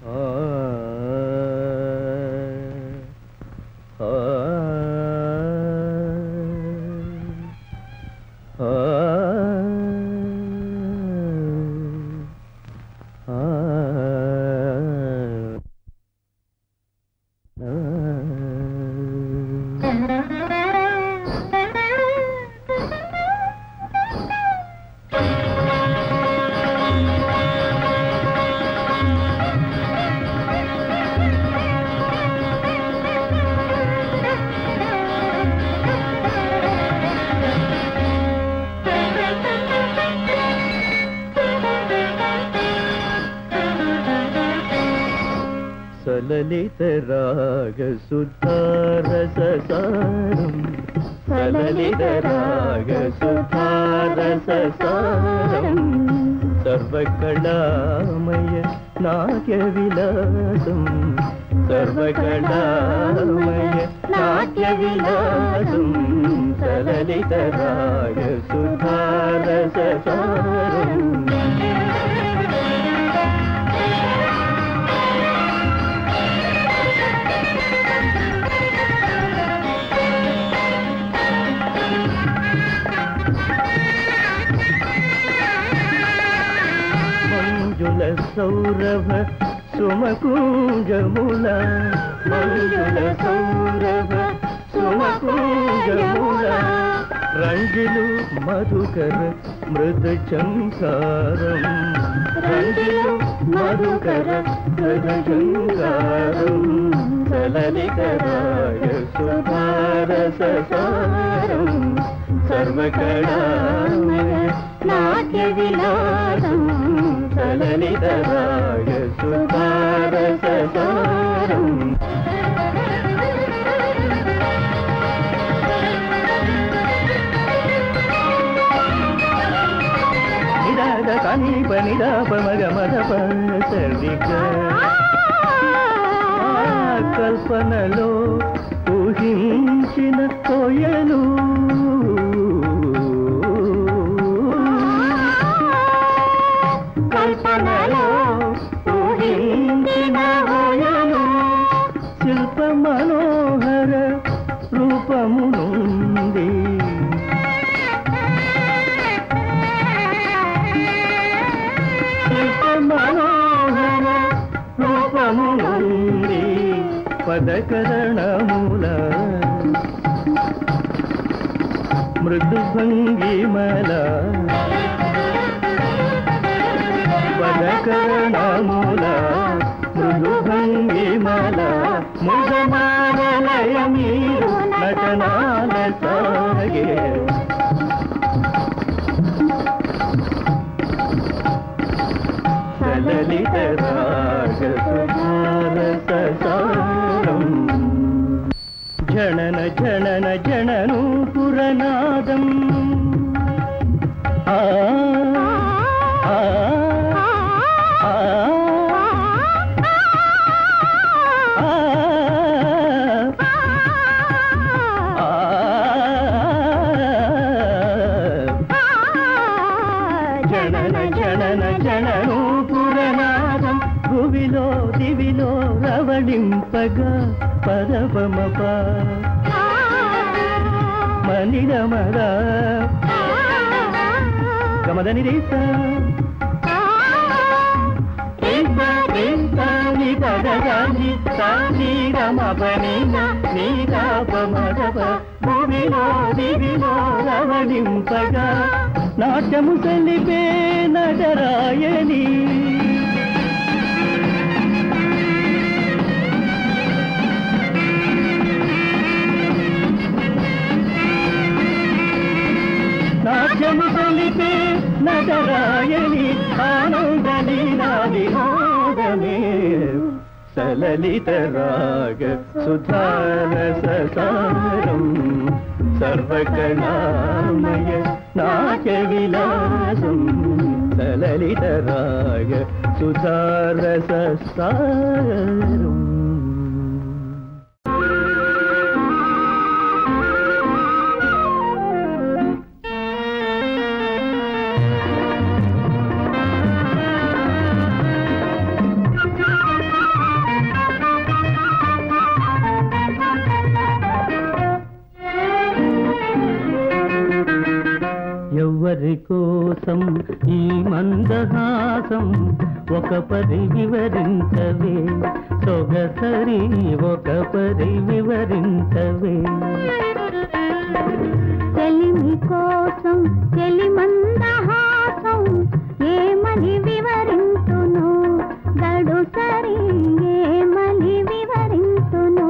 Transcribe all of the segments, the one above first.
ललित राग सुधारससारं ललित राग सुधारससारं सर्वकलामय नाट्यविलासं सर्वकलामय नाट्यविलासं ललित राग सुधारससारं सौरभ सुमकुंजमुला मंजुल सौरभ सुमकुंजमुला रंजिलु मधुकर मृद चंकारं रंजिलु मधुकर मृद चंकारं ललित राग सुधारससारं सर्वकलामय नाट्यविलासं ललित राग सुधारससारं निदाद कानीप निदाप मग मदप सर्विक कल्पनलो ఊహించిన కోయలు కల్పనలో ఊహించిన కోయలు శిల్ప మనోహర రూపము నుండి శిల్ప మనోహర రూపము నుండి పదకరణముల మృదు భంగిమల పదకరణముల మృదు భంగిమల ముదమాలయ మీరు నటనాల సాగే లలిత రాగ సుధారససారం జనన జనన జననూపురనాదం ఆ ఆ ఆ జనన జనన జననూపురనాదం భువిలో దివిలో రవళింపగా పదపమప మనిరమర గమదని రేస భూమిలో దివిలో రవళింపగా నాట్యము తెలిపే నటరాయని నాట్యము తెలిపే నటరాయని ఆనందలీలా వినోదమే సలలిత రాగ సుధారససారం సర్వకళామయ నాట్య విలాసం సలలిత రాగ సుధారససారం కోసం ఈ మందహాసం ఒక పరి వివరించవే సొగసరి ఒక పరి వివరించవే చెలిమి కోసం చెలి మందహాసం ఏమని వివరింతును గడు సరి ఏమని వివరింతును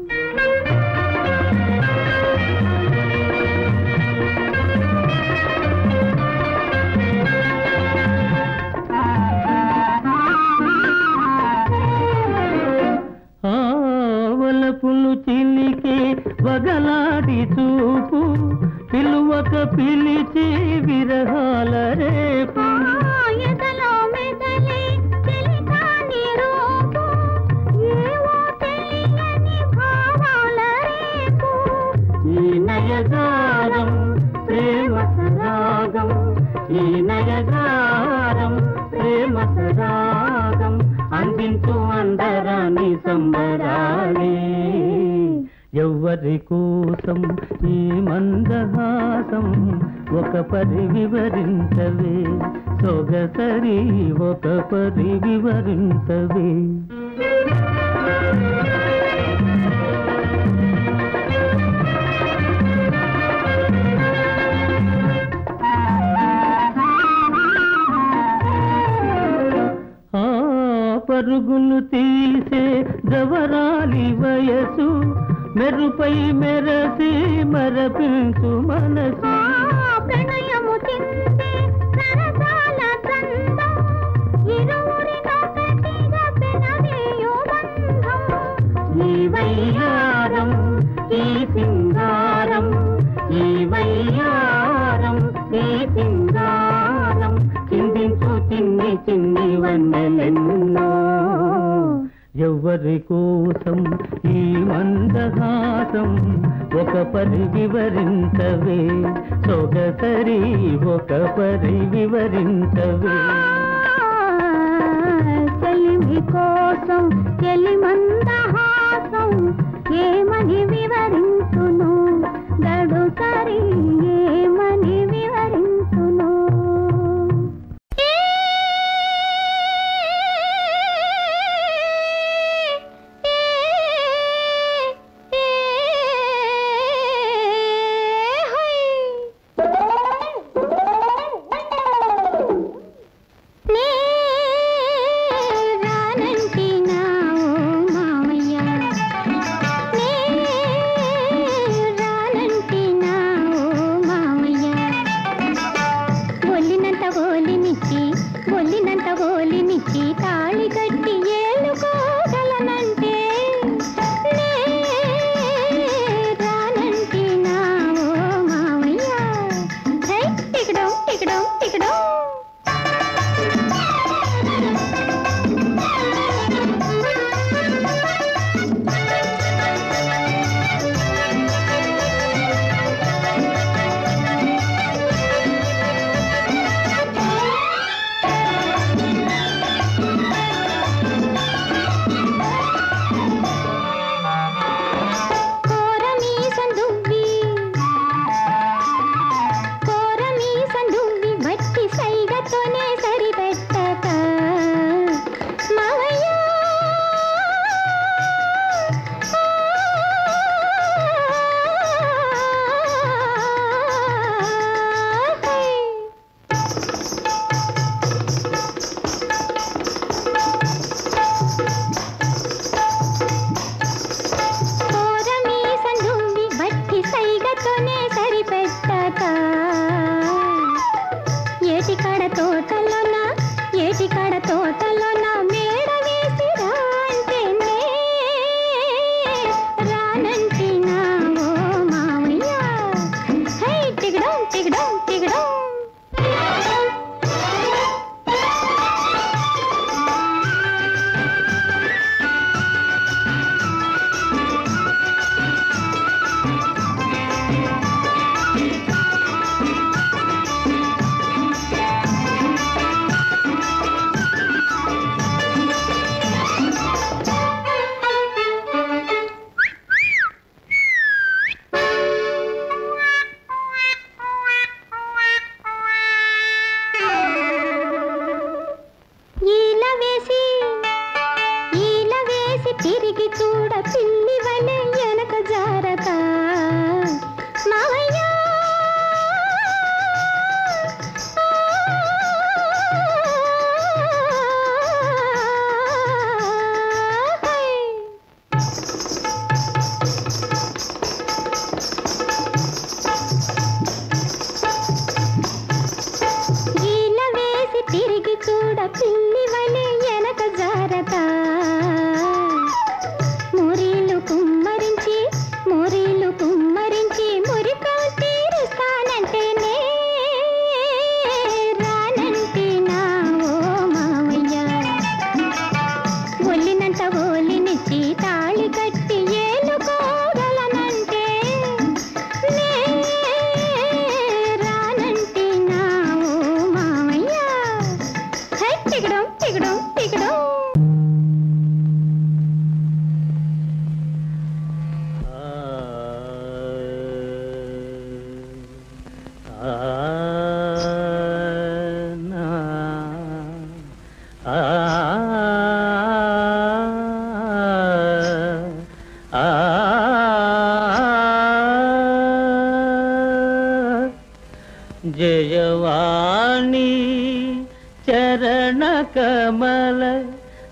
ఆవలపులు చిలికే వగలాడి చూపు పిలువక పిలిచి విరహాల రేపు ఎదలో మెదలే చెలికాని రూపు ఏవో తెలియని భావాల రేపు ఈ నయగారం ప్రేమ సరాగం ఈ నయగారం ప్రేమ సరాగం అందించు అందరాని సంబరాలే ఎవ్వరి కోసం ఈ మందహాసం ఒక పరి వివరించవే సొగసరి ఒక పరి వివరించవే ఆ పరుగులు తీసే జవరాలి వయసు మెరుపై మెరసి మరపించు మనసు ప్రణయము తిందే సరసాల దండం ఇరువురినొకటిగా పెనవేయు బంధం ఈ వయ్యారం ఈ సింగారం ఈ వయ్యారం ఈ సింగారం చిందించు చిన్ని చిన్ని వన్నెలెన్నో ఎవ్వరి కోసం ఈ మందహాసం ఒక పరి వివరించవే సొగసరి ఒక పరి వివరించవే చెలిమి కోసం చెలి మందహాసం ఏమని వివరించును గడు సరి ఏమని వివరించును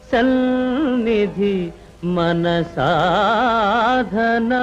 సన్నిధి మన సాధన.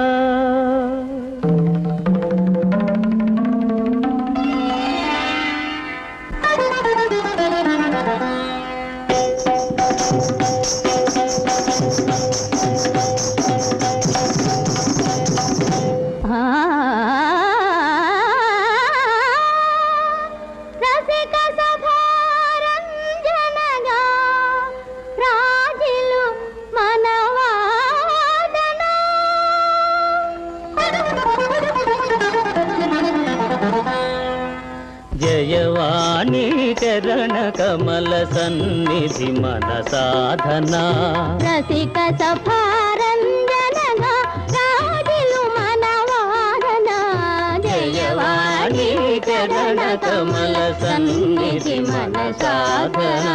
జయవాణి చరణ కమల సన్నిధి మన సాధన. రసిక సఫారంజనగా రాజులు మన వాదన. జయవాణి చరణ కమల సన్నిధి మన సాధన.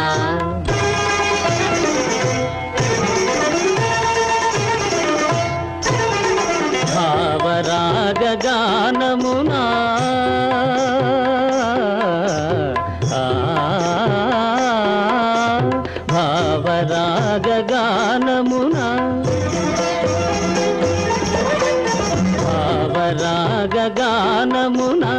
భావరాగ గానమునా భావరాగ గానమునా భావరాగ గానమునా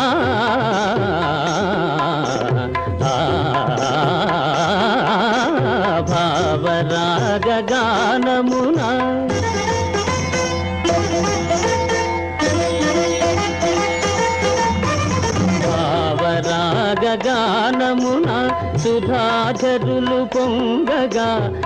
భావరాగ గానమునా గానమున సుధాచరులు పొంగగా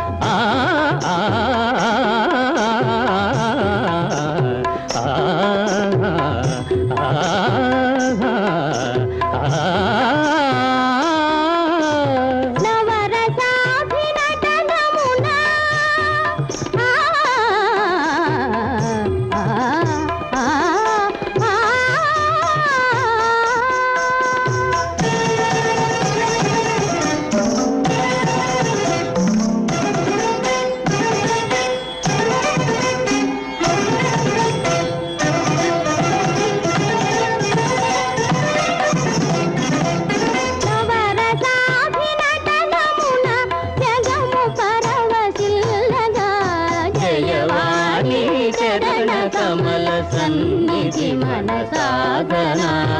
కమల సన్నిధి మన సాధన.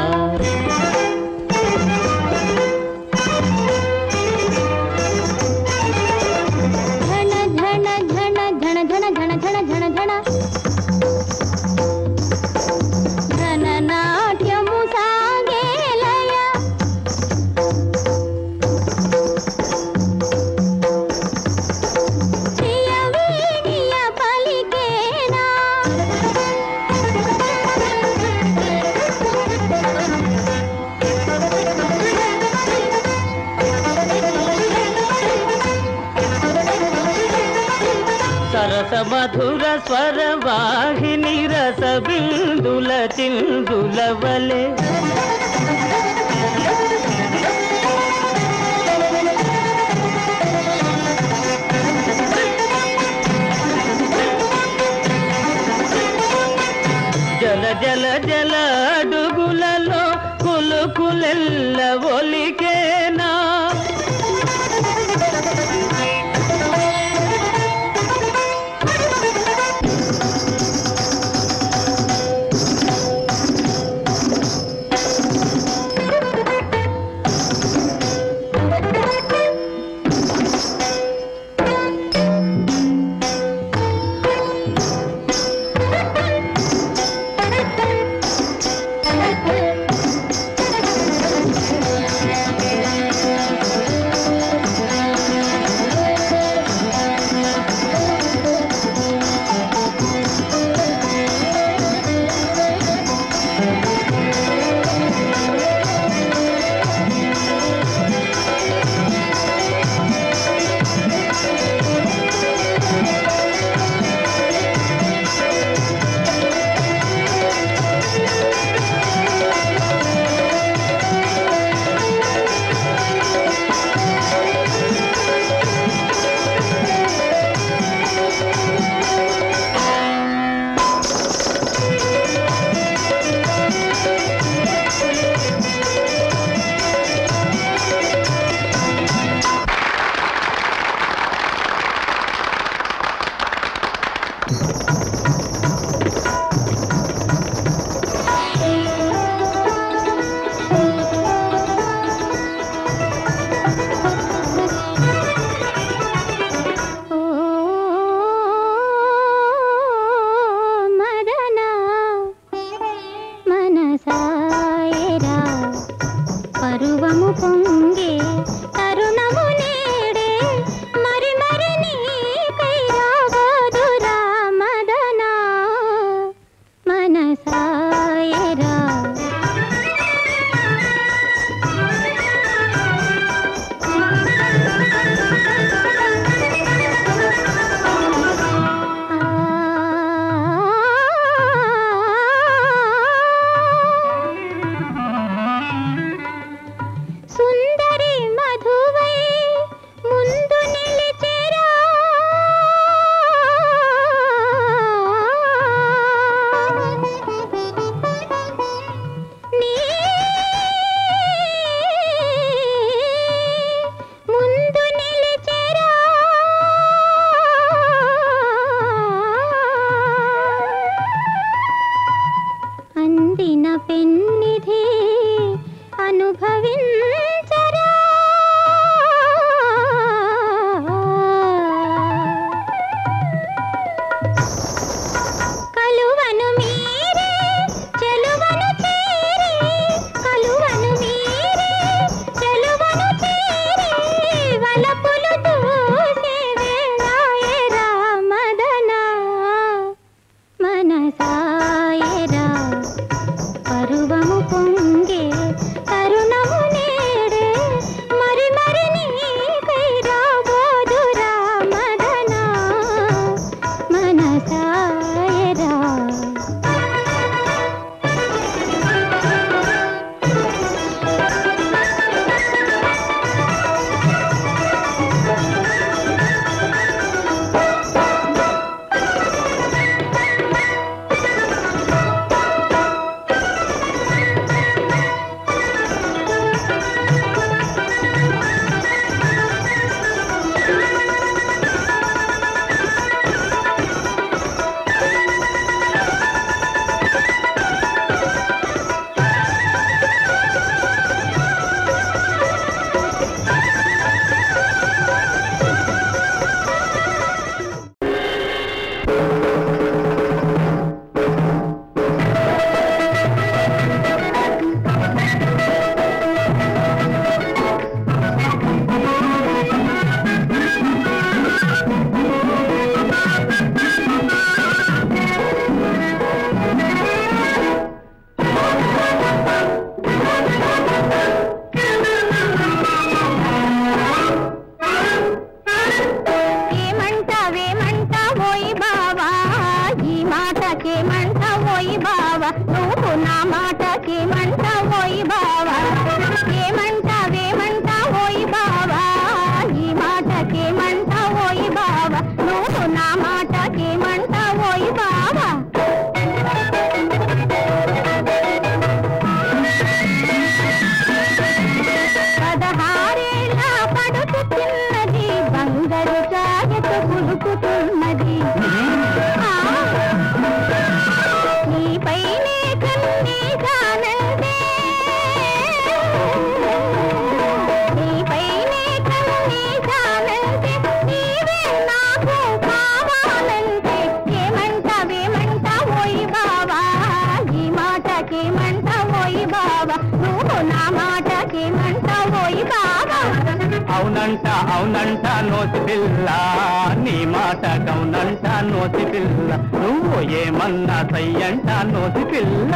ఝణ ఝణ ఝణ ఝణ ఝణ ఝణ ఝణ ఝణ ఝణ ఘన నాట్యము సాగేలయ. సరస మధుర స్వర వాహిని రస బిందుల చిందుల వలె జల జల జల అడుగులలో కులుకులెల్ల ఒలికేనా. అవునంట అవునంట నోసి పిల్ల నీ మాట గౌనంట నోసి పిల్ల నువ్వు ఏమన్నా సయ్యంట నోసి పిల్ల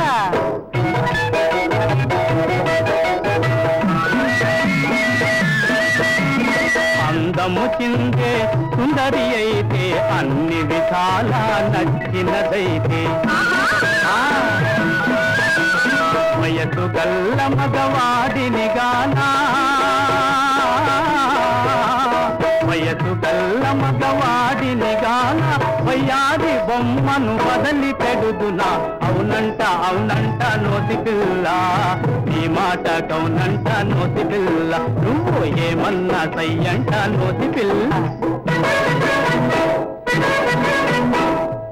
అందము చిందే సుందరి అయితే అన్ని విధాల నచ్చినదైతే వయసు గల్ల మగవాడిని గానా వయసు గల్ల మగవాడిని గాన వయ్యాది బొమ్మను వదలి పెడుదునా అవునంట అవునంట నోసి పిల్ల నీ మాట కౌనంట నోసి పిల్ల నువ్వు ఏమన్నా సయ్యంట నోసి పిల్ల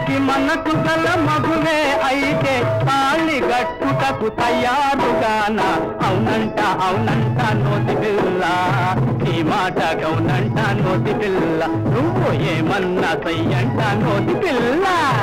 మంచి మనసు గల మగువే అయితే తాళి గట్టుటకు తయారుగాన అవునంట అవునంట నోసి పిల్ల ఈ మాట అవునంట నోసి పిల్ల నువ్వు ఏమన్నా సయ్యంట నోసి పిల్ల